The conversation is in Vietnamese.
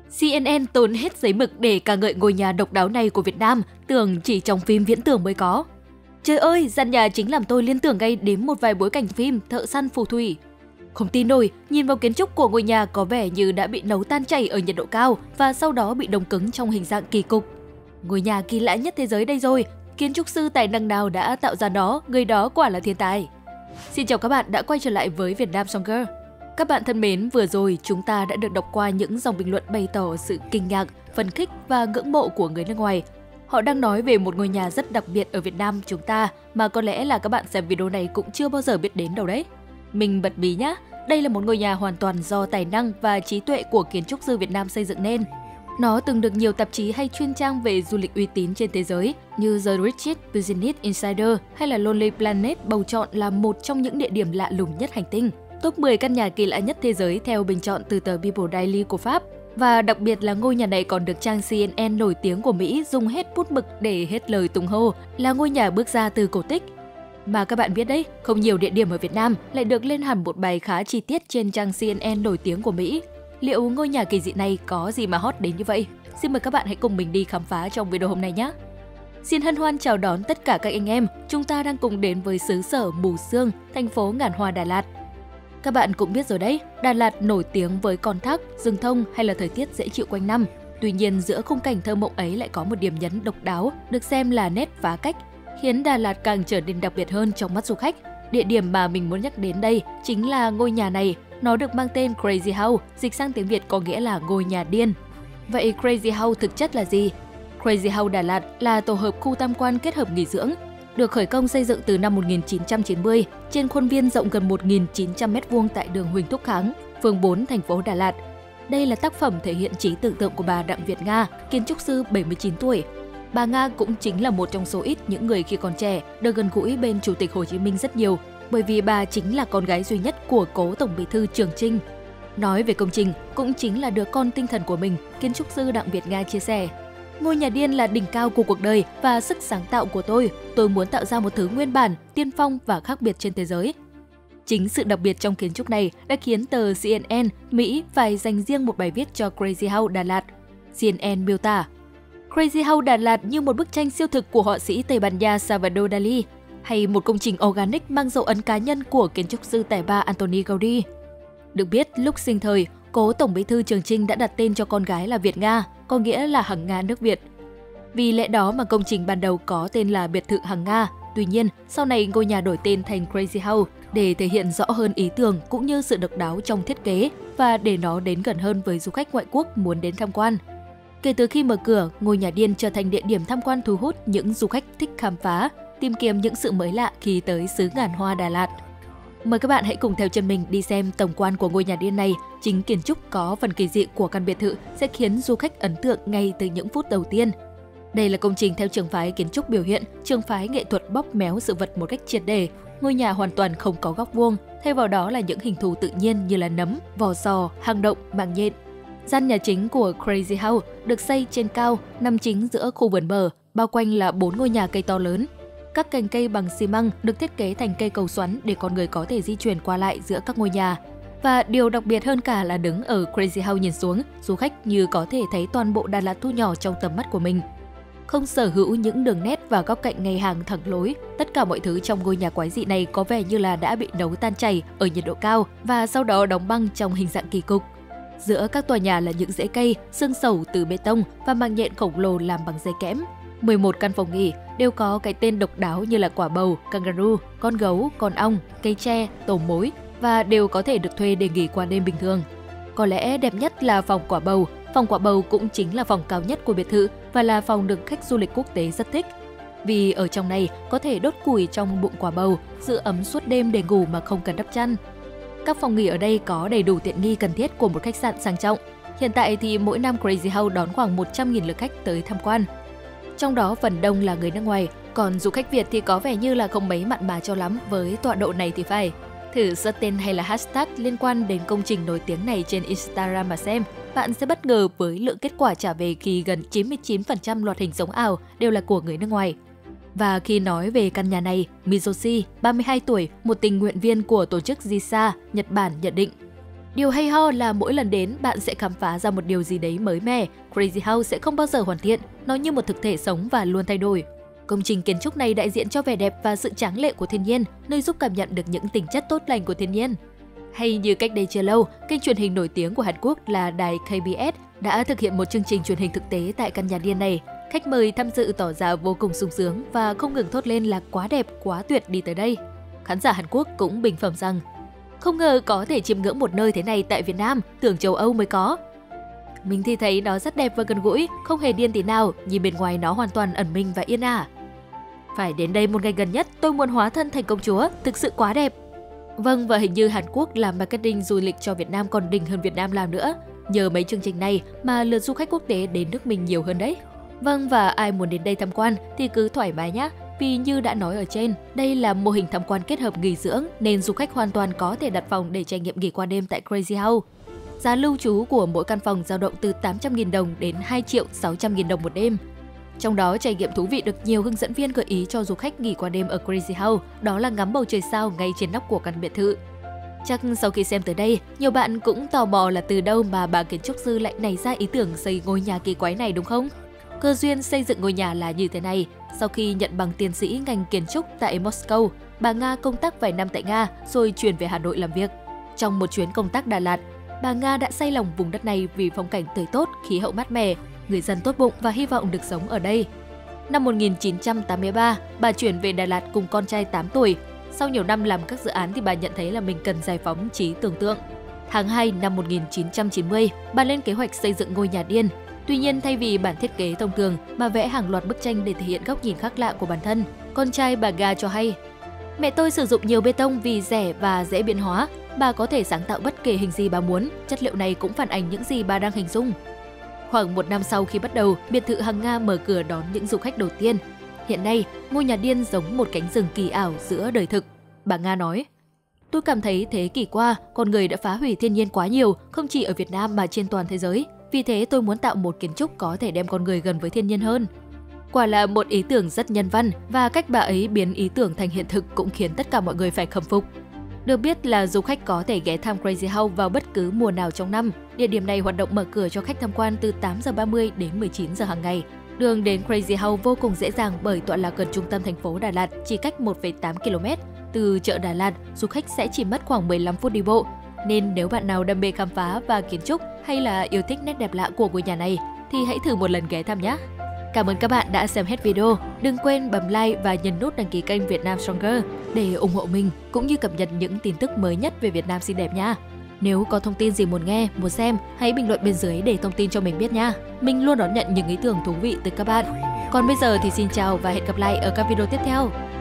CNN tốn hết giấy mực để ca ngợi ngôi nhà độc đáo này của Việt Nam, tưởng chỉ trong phim viễn tưởng mới có. Trời ơi, gian nhà chính làm tôi liên tưởng ngay đến một vài bối cảnh phim Thợ săn phù thủy. Không tin nổi, nhìn vào kiến trúc của ngôi nhà có vẻ như đã bị nấu tan chảy ở nhiệt độ cao và sau đó bị đông cứng trong hình dạng kỳ cục. Ngôi nhà kỳ lạ nhất thế giới đây rồi, kiến trúc sư tài năng nào đã tạo ra nó, người đó quả là thiên tài. Xin chào các bạn đã quay trở lại với Việt Nam Stronger. Các bạn thân mến, vừa rồi chúng ta đã được đọc qua những dòng bình luận bày tỏ sự kinh ngạc, phấn khích và ngưỡng mộ của người nước ngoài. Họ đang nói về một ngôi nhà rất đặc biệt ở Việt Nam chúng ta mà có lẽ là các bạn xem video này cũng chưa bao giờ biết đến đâu đấy. Mình bật mí nhá, đây là một ngôi nhà hoàn toàn do tài năng và trí tuệ của kiến trúc sư Việt Nam xây dựng nên. Nó từng được nhiều tạp chí hay chuyên trang về du lịch uy tín trên thế giới như The Richest Business Insider hay là Lonely Planet bầu chọn là một trong những địa điểm lạ lùng nhất hành tinh. Top 10 căn nhà kỳ lạ nhất thế giới theo bình chọn từ tờ People Daily của Pháp. Và đặc biệt là ngôi nhà này còn được trang CNN nổi tiếng của Mỹ dùng hết bút mực để hết lời tung hô là ngôi nhà bước ra từ cổ tích. Mà các bạn biết đấy, không nhiều địa điểm ở Việt Nam lại được lên hẳn một bài khá chi tiết trên trang CNN nổi tiếng của Mỹ. Liệu ngôi nhà kỳ dị này có gì mà hot đến như vậy? Xin mời các bạn hãy cùng mình đi khám phá trong video hôm nay nhé! Xin hân hoan chào đón tất cả các anh em, chúng ta đang cùng đến với xứ sở mù sương, thành phố ngàn hoa Đà Lạt. Các bạn cũng biết rồi đấy, Đà Lạt nổi tiếng với con thác, rừng thông hay là thời tiết dễ chịu quanh năm. Tuy nhiên giữa khung cảnh thơ mộng ấy lại có một điểm nhấn độc đáo, được xem là nét phá cách, khiến Đà Lạt càng trở nên đặc biệt hơn trong mắt du khách. Địa điểm mà mình muốn nhắc đến đây chính là ngôi nhà này. Nó được mang tên Crazy House, dịch sang tiếng Việt có nghĩa là ngôi nhà điên. Vậy Crazy House thực chất là gì? Crazy House Đà Lạt là tổ hợp khu tham quan kết hợp nghỉ dưỡng, được khởi công xây dựng từ năm 1990 trên khuôn viên rộng gần 1.900 m² tại đường Huỳnh Thúc Kháng, phường 4, thành phố Đà Lạt. Đây là tác phẩm thể hiện trí tưởng tượng của bà Đặng Việt Nga, kiến trúc sư 79 tuổi. Bà Nga cũng chính là một trong số ít những người khi còn trẻ được gần gũi bên Chủ tịch Hồ Chí Minh rất nhiều, bởi vì bà chính là con gái duy nhất của cố Tổng Bí thư Trường Chinh. Nói về công trình, cũng chính là đứa con tinh thần của mình, kiến trúc sư Đặng Việt Nga chia sẻ. Ngôi nhà điên là đỉnh cao của cuộc đời và sức sáng tạo của tôi. Tôi muốn tạo ra một thứ nguyên bản, tiên phong và khác biệt trên thế giới. Chính sự đặc biệt trong kiến trúc này đã khiến tờ CNN Mỹ phải dành riêng một bài viết cho Crazy House Đà Lạt. CNN miêu tả Crazy House Đà Lạt như một bức tranh siêu thực của họa sĩ Tây Ban Nha Salvador Dali, hay một công trình organic mang dấu ấn cá nhân của kiến trúc sư tài ba Antoni Gaudí. Được biết, lúc sinh thời, cố Tổng Bí thư Trường Chinh đã đặt tên cho con gái là Việt Nga, có nghĩa là Hằng Nga nước Việt. Vì lẽ đó mà công trình ban đầu có tên là biệt thự Hằng Nga. Tuy nhiên, sau này ngôi nhà đổi tên thành Crazy House để thể hiện rõ hơn ý tưởng cũng như sự độc đáo trong thiết kế và để nó đến gần hơn với du khách ngoại quốc muốn đến tham quan. Kể từ khi mở cửa, ngôi nhà điên trở thành địa điểm tham quan thu hút những du khách thích khám phá, tìm kiếm những sự mới lạ khi tới xứ ngàn hoa Đà Lạt. Mời các bạn hãy cùng theo chân mình đi xem tổng quan của ngôi nhà điên này. Chính kiến trúc có phần kỳ dị của căn biệt thự sẽ khiến du khách ấn tượng ngay từ những phút đầu tiên. Đây là công trình theo trường phái kiến trúc biểu hiện, trường phái nghệ thuật bóp méo sự vật một cách triệt để. Ngôi nhà hoàn toàn không có góc vuông, thay vào đó là những hình thù tự nhiên như là nấm, vỏ sò, hang động, màng nhện. Gian nhà chính của Crazy House được xây trên cao, nằm chính giữa khu vườn bờ, bao quanh là 4 ngôi nhà cây to lớn. Các cành cây bằng xi măng được thiết kế thành cây cầu xoắn để con người có thể di chuyển qua lại giữa các ngôi nhà. Và điều đặc biệt hơn cả là đứng ở Crazy House nhìn xuống, du khách như có thể thấy toàn bộ Đà Lạt thu nhỏ trong tầm mắt của mình. Không sở hữu những đường nét và góc cạnh ngay hàng thẳng lối, tất cả mọi thứ trong ngôi nhà quái dị này có vẻ như là đã bị nấu tan chảy ở nhiệt độ cao và sau đó đóng băng trong hình dạng kỳ cục. Giữa các tòa nhà là những rễ cây, xương sẩu từ bê tông và màng nhện khổng lồ làm bằng dây kẽm. 11 căn phòng nghỉ đều có cái tên độc đáo như là quả bầu, kangaroo, con gấu, con ong, cây tre, tổ mối và đều có thể được thuê để nghỉ qua đêm bình thường. Có lẽ đẹp nhất là phòng quả bầu cũng chính là phòng cao nhất của biệt thự và là phòng được khách du lịch quốc tế rất thích. Vì ở trong này có thể đốt củi trong bụng quả bầu, giữ ấm suốt đêm để ngủ mà không cần đắp chăn. Các phòng nghỉ ở đây có đầy đủ tiện nghi cần thiết của một khách sạn sang trọng. Hiện tại thì mỗi năm Crazy House đón khoảng 100.000 lượt khách tới tham quan. Trong đó phần đông là người nước ngoài, còn du khách Việt thì có vẻ như là không mấy mặn mà cho lắm với tọa độ này thì phải. Thử search tên hay là hashtag liên quan đến công trình nổi tiếng này trên Instagram mà xem. Bạn sẽ bất ngờ với lượng kết quả trả về khi gần 99% loạt hình sống ảo đều là của người nước ngoài. Và khi nói về căn nhà này, Mizoshi, 32 tuổi, một tình nguyện viên của tổ chức JISA, Nhật Bản nhận định Điều hay ho là mỗi lần đến, bạn sẽ khám phá ra một điều gì đấy mới mẻ. Crazy House sẽ không bao giờ hoàn thiện, nó như một thực thể sống và luôn thay đổi. Công trình kiến trúc này đại diện cho vẻ đẹp và sự tráng lệ của thiên nhiên, nơi giúp cảm nhận được những tính chất tốt lành của thiên nhiên. Hay như cách đây chưa lâu, kênh truyền hình nổi tiếng của Hàn Quốc là đài KBS đã thực hiện một chương trình truyền hình thực tế tại căn nhà điên này. Khách mời tham dự tỏ ra vô cùng sung sướng và không ngừng thốt lên là quá đẹp, quá tuyệt đi tới đây. Khán giả Hàn Quốc cũng bình phẩm rằng không ngờ có thể chiêm ngưỡng một nơi thế này tại Việt Nam, tưởng châu Âu mới có. Mình thì thấy nó rất đẹp và gần gũi, không hề điên tí nào, nhìn bên ngoài nó hoàn toàn ẩn mình và yên ả. Phải đến đây một ngày gần nhất, tôi muốn hóa thân thành công chúa, thực sự quá đẹp. Vâng, và hình như Hàn Quốc làm marketing du lịch cho Việt Nam còn đỉnh hơn Việt Nam làm nữa. Nhờ mấy chương trình này mà lượt du khách quốc tế đến nước mình nhiều hơn đấy. Vâng, và ai muốn đến đây tham quan thì cứ thoải mái nhé. Vì như đã nói ở trên, đây là mô hình tham quan kết hợp nghỉ dưỡng nên du khách hoàn toàn có thể đặt phòng để trải nghiệm nghỉ qua đêm tại Crazy House. Giá lưu trú của mỗi căn phòng dao động từ 800.000 đồng đến 2.600.000 đồng một đêm. Trong đó, trải nghiệm thú vị được nhiều hướng dẫn viên gợi ý cho du khách nghỉ qua đêm ở Crazy House, đó là ngắm bầu trời sao ngay trên nóc của căn biệt thự. Chắc sau khi xem tới đây, nhiều bạn cũng tò mò là từ đâu mà bà kiến trúc sư lại nảy ra ý tưởng xây ngôi nhà kỳ quái này đúng không? Cơ duyên xây dựng ngôi nhà là như thế này. Sau khi nhận bằng tiến sĩ ngành kiến trúc tại Moscow, bà Nga công tác vài năm tại Nga rồi chuyển về Hà Nội làm việc. Trong một chuyến công tác Đà Lạt, bà Nga đã say lòng vùng đất này vì phong cảnh tươi tốt, khí hậu mát mẻ, người dân tốt bụng và hy vọng được sống ở đây. Năm 1983, bà chuyển về Đà Lạt cùng con trai 8 tuổi. Sau nhiều năm làm các dự án thì bà nhận thấy là mình cần giải phóng trí tưởng tượng. Tháng 2 năm 1990, bà lên kế hoạch xây dựng ngôi nhà điên. Tuy nhiên, thay vì bản thiết kế thông thường, bà vẽ hàng loạt bức tranh để thể hiện góc nhìn khác lạ của bản thân. Con trai bà Nga cho hay, mẹ tôi sử dụng nhiều bê tông vì rẻ và dễ biến hóa. Bà có thể sáng tạo bất kể hình gì bà muốn, chất liệu này cũng phản ánh những gì bà đang hình dung. Khoảng một năm sau khi bắt đầu, biệt thự Hằng Nga mở cửa đón những du khách đầu tiên. Hiện nay, ngôi nhà điên giống một cánh rừng kỳ ảo giữa đời thực. Bà Nga nói, tôi cảm thấy thế kỷ qua, con người đã phá hủy thiên nhiên quá nhiều, không chỉ ở Việt Nam mà trên toàn thế giới. Vì thế tôi muốn tạo một kiến trúc có thể đem con người gần với thiên nhiên hơn. Quả là một ý tưởng rất nhân văn và cách bà ấy biến ý tưởng thành hiện thực cũng khiến tất cả mọi người phải khâm phục. Được biết là du khách có thể ghé thăm Crazy House vào bất cứ mùa nào trong năm. Địa điểm này hoạt động mở cửa cho khách tham quan từ 8:30 đến 19 giờ hàng ngày. Đường đến Crazy House vô cùng dễ dàng bởi tọa lạc gần trung tâm thành phố Đà Lạt, chỉ cách 1,8 km. Từ chợ Đà Lạt, du khách sẽ chỉ mất khoảng 15 phút đi bộ. Nên nếu bạn nào đam mê khám phá và kiến trúc hay là yêu thích nét đẹp lạ của ngôi nhà này thì hãy thử một lần ghé thăm nhé. Cảm ơn các bạn đã xem hết video. Đừng quên bấm like và nhấn nút đăng ký kênh Việt Nam Stronger để ủng hộ mình cũng như cập nhật những tin tức mới nhất về Việt Nam xinh đẹp nha. Nếu có thông tin gì muốn nghe, muốn xem, hãy bình luận bên dưới để thông tin cho mình biết nha. Mình luôn đón nhận những ý tưởng thú vị từ các bạn. Còn bây giờ thì xin chào và hẹn gặp lại ở các video tiếp theo.